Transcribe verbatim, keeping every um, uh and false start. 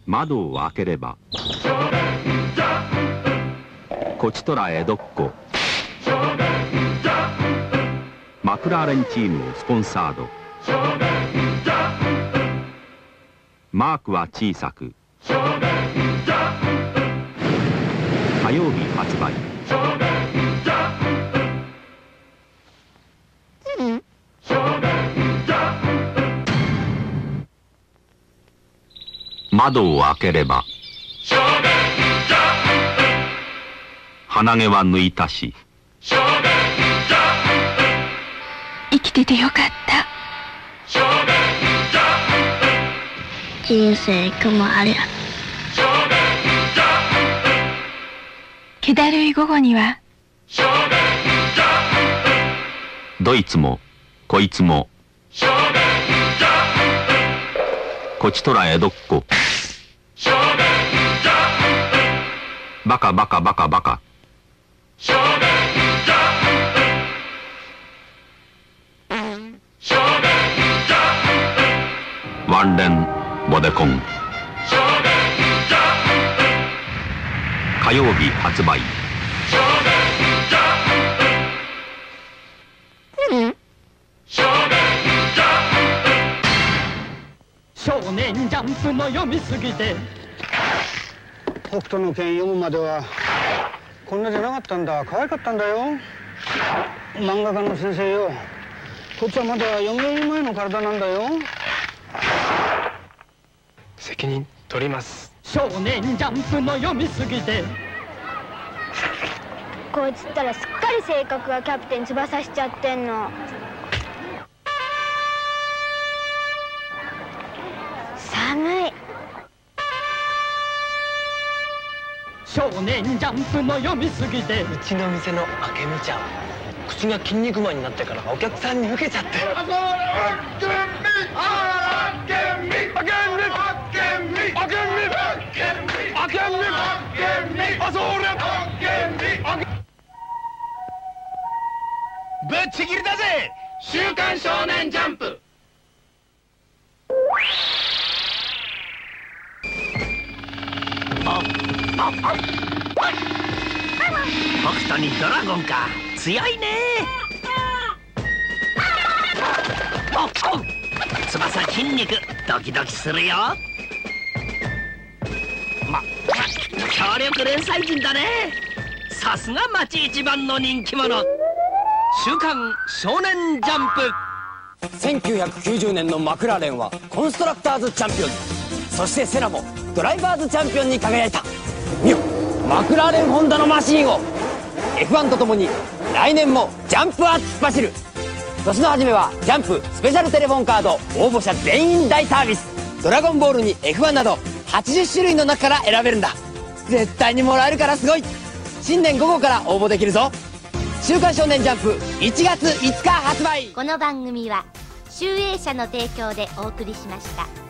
窓を開ければこちとら江戸っ子マクラーレンチームをスポンサード。マークは小さく火曜日発売。窓を開ければ鼻毛は抜いたし生きててよかった。 人生雲ありゃ。 気だるい午後にはどいつもこいつもこちとら江戸っ子バカバカバカバカワンレンボデコン火曜日発売。 少年ジャンプの読みすぎて北斗の拳読むまではこんなじゃなかったんだ。可愛かったんだよ漫画家の先生よ。こっちはまだ読み前の体なんだよ。 責任取ります。 少年ジャンプの読みすぎてこいつったらすっかり性格がキャプテン翼しちゃってんの。寒い。 少年ジャンプの読みすぎてうちの店の明美ちゃん口が筋肉マンになってからお客さんに受けちゃって。 ぶっちぎりだぜ週刊少年ジャンプ。 北斗にドラゴンか強いね。おっ翼筋肉ドキドキするよ。ま、強力連載人だね。さすが町一番の人気者週刊少年ジャンプ。 せんきゅうひゃくきゅうじゅうねんのマクラーレンはコンストラクターズチャンピオンに、そしてセナもドライバーズチャンピオンに輝いた。見よ、マクラーレンホンダのマシンを エフワン とともに来年もジャンプは突っ走る。年の初めはジャンプスペシャルテレフォンカード応募者全員大サービス。ドラゴンボールに エフワン などはちじゅっしゅるいの中から選べるんだ。絶対にもらえるからすごい。新年午後から応募できるぞ。週刊少年ジャンプいちがついつか発売。 この番組は集英社の提供でお送りしました。